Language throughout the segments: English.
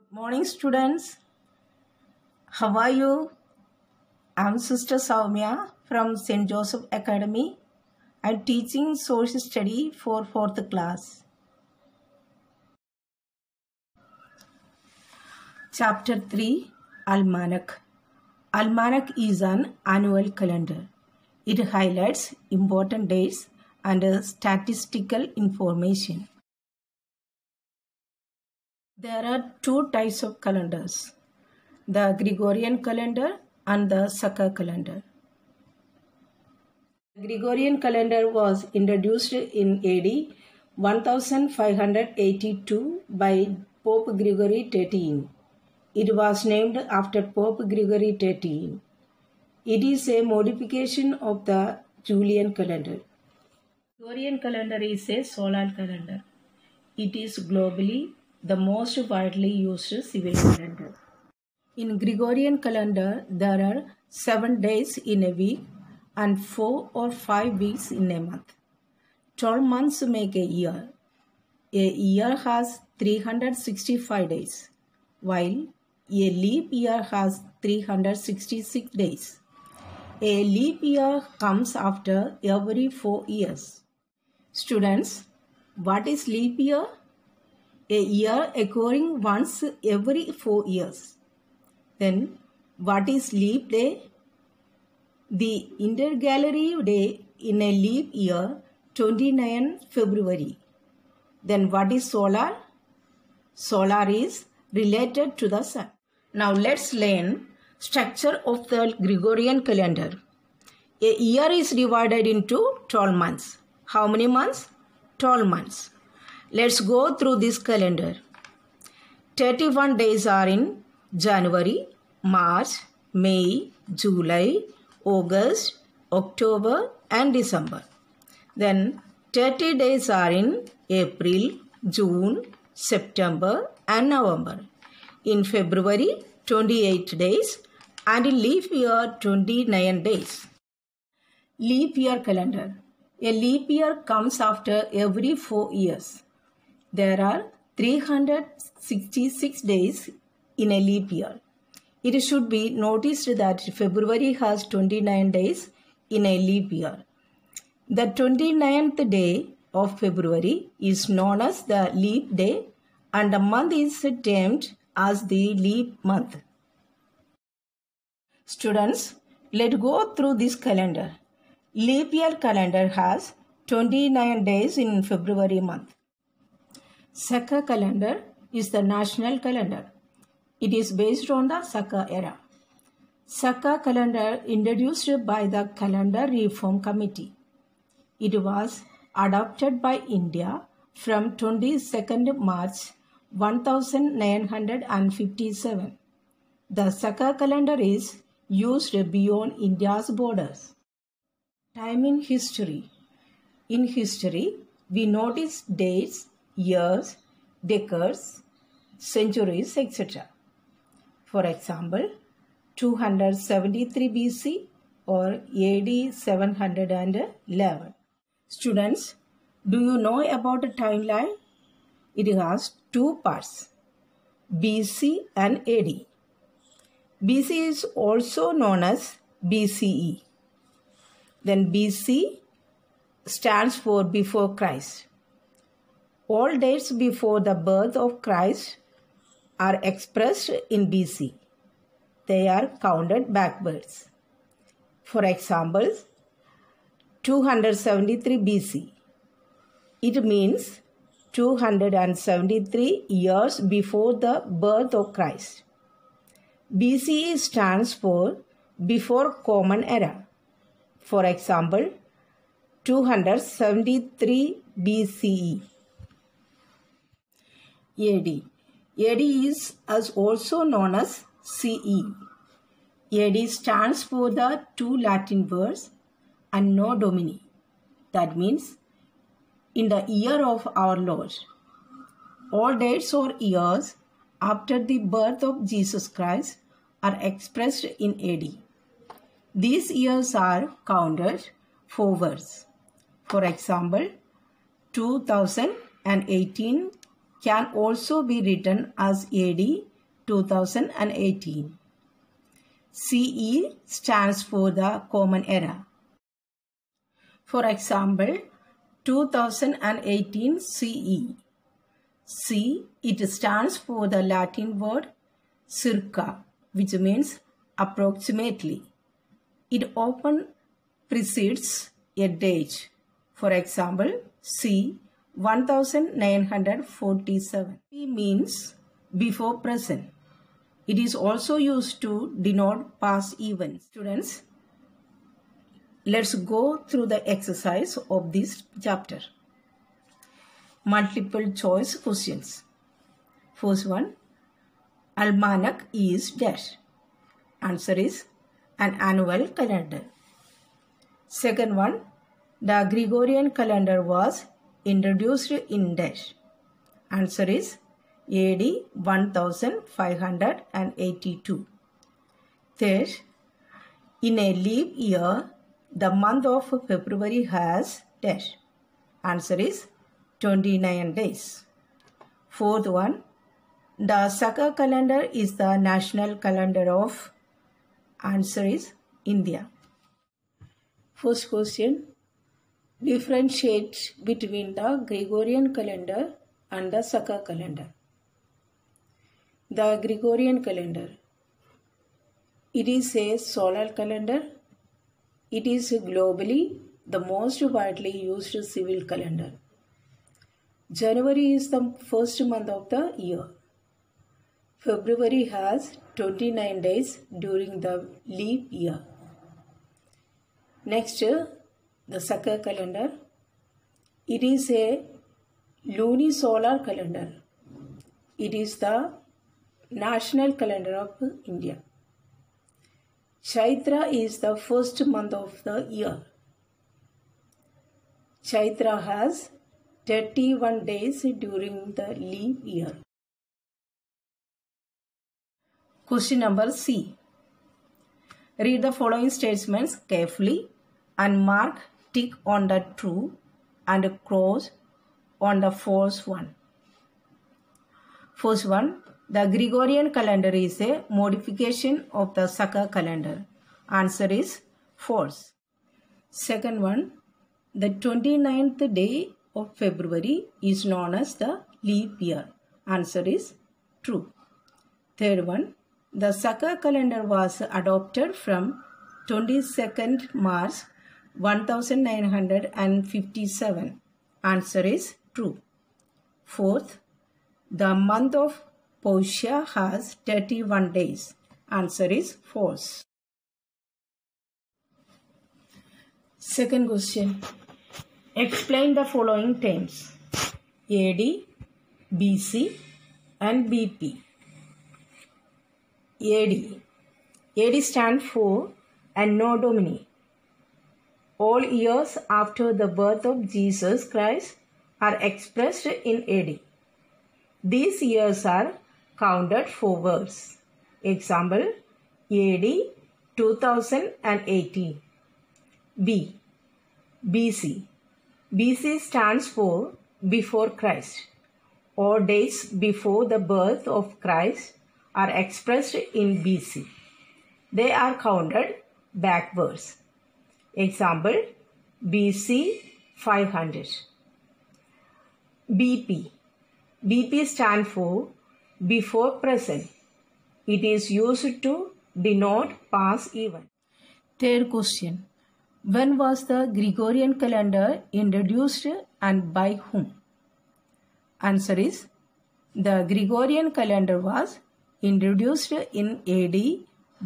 Morning students, how are you? I'm Sister Soumya from St. Joseph Academy. I'm teaching social study for 4th class. Chapter 3, Almanac. Almanac is an annual calendar. It highlights important dates and statistical information. There are two types of calendars, the Gregorian calendar and the Saka calendar. The Gregorian calendar was introduced in AD 1582 by Pope Gregory XIII. It was named after Pope Gregory XIII. It is a modification of the Julian calendar. Gregorian calendar is a solar calendar. It is globally the most widely used civil calendar. In Gregorian calendar, there are 7 days in a week and 4 or 5 weeks in a month. 12 months make a year. A year has 365 days, while a leap year has 366 days. A leap year comes after every 4 years. Students, what is leap year? A year occurring once every 4 years. Then, what is leap day? The intercalary day in a leap year, 29 February. Then, what is solar? Solar is related to the sun. Now, let's learn structure of the Gregorian calendar. A year is divided into 12 months. How many months? 12 months. Let's go through this calendar. 31 days are in January, March, May, July, August, October and December. Then 30 days are in April, June, September and November. In February, 28 days and in leap year, 29 days. Leap year calendar. A leap year comes after every 4 years. There are 366 days in a leap year. It should be noticed that February has 29 days in a leap year. The 29th day of February is known as the leap day and the month is termed as the leap month. Students, let's go through this calendar. Leap year calendar has 29 days in February month. Saka calendar is the national calendar. It is based on the Saka era. Saka calendar introduced by the Calendar Reform Committee. It was adopted by India from 22nd March 1957. The Saka calendar is used beyond India's borders. Time in history. In history, we notice dates, years, decades, centuries, etc. For example, 273 BC or AD 711. Students, do you know about the timeline? It has 2 parts, BC and AD. BC is also known as BCE. Then BC stands for before Christ. All dates before the birth of Christ are expressed in BC. They are counted backwards. For example, 273 BC. It means 273 years before the birth of Christ. BCE stands for before Common Era. For example, 273 BCE. AD. AD is also known as CE. AD stands for the 2 Latin words Anno Domini. That means in the year of our Lord. All dates or years after the birth of Jesus Christ are expressed in AD. These years are counted forwards. For example, 2018 can also be written as AD 2018. CE stands for the Common Era. For example, 2018 CE. C, it stands for the Latin word circa, which means approximately. It often precedes a date. For example, C, 1947. P means before present. It is also used to denote past events. Students, let's go through the exercise of this chapter. Multiple choice questions. First one, Almanac is dash. Answer is an annual calendar. Second one, the Gregorian calendar was introduced in dash. Answer is AD 1582. Third, in a leap year, the month of February has dash. Answer is 29 days. Fourth one, the Saka calendar is the national calendar of. Answer is India. First question, differentiate between the Gregorian calendar and the Saka calendar. The Gregorian calendar, it is a solar calendar. It is globally the most widely used civil calendar. January is the first month of the year. February has 29 days during the leap year. Next, the Saka calendar. It is a lunisolar calendar. It is the national calendar of India. Chaitra is the first month of the year. Chaitra has 31 days during the leap year. Question number C. Read the following statements carefully and mark tick on the true and cross on the false one. First one, the Gregorian calendar is a modification of the Saka calendar. Answer is false. Second one, the 29th day of February is known as the leap year. Answer is true. Third one, the Saka calendar was adopted from 22nd March 1957. Answer is true. Fourth, the month of Poshya has 31 days. Answer is false. Second question. Explain the following terms: AD, BC and BP. AD. AD stands for Anno Domini. All years after the birth of Jesus Christ are expressed in AD. These years are counted forwards. Example, AD 2018. B. BC. BC stands for before Christ. All days before the birth of Christ are expressed in BC. They are counted backwards. Example, BC 500. BP. BP stands for before present. It is used to denote past event. Third question. When was the Gregorian calendar introduced and by whom? Answer is, the Gregorian calendar was introduced in AD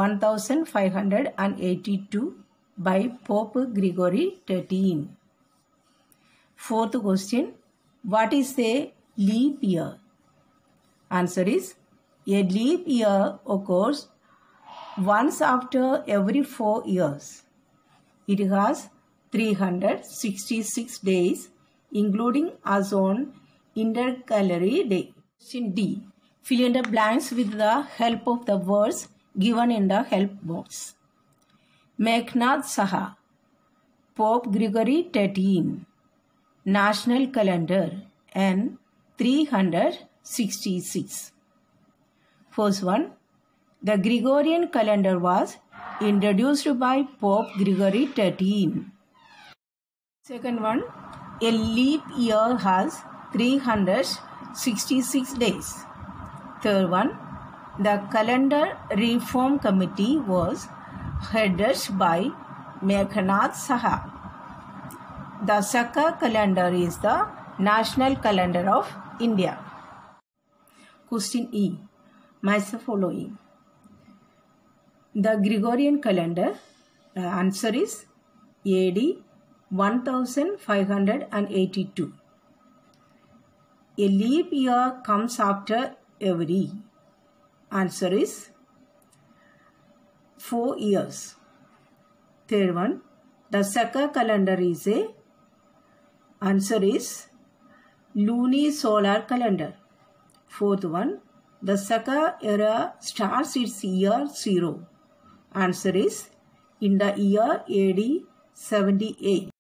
1582 by Pope Gregory XIII. Fourth question. What is a leap year? Answer is, a leap year occurs once after every 4 years. It has 366 days, including as on intercalary day. Question D. Fill in the blanks with the help of the words given in the help box. Mekhnad Saha, Pope Gregory XIII, National Calendar, N 366. First one, the Gregorian calendar was introduced by Pope Gregory XIII. Second one, a leap year has 366 days. Third one, the Calendar Reform Committee was headed by Meghnath Saha. The Saka calendar is the national calendar of India. Question E. Match the following. The Gregorian calendar, answer is AD 1582. A leap year comes after every. Answer is 4 years. Third one, the Saka calendar is a. Answer is lunisolar calendar. Fourth one, the Saka era starts its year 0. Answer is in the year AD 78.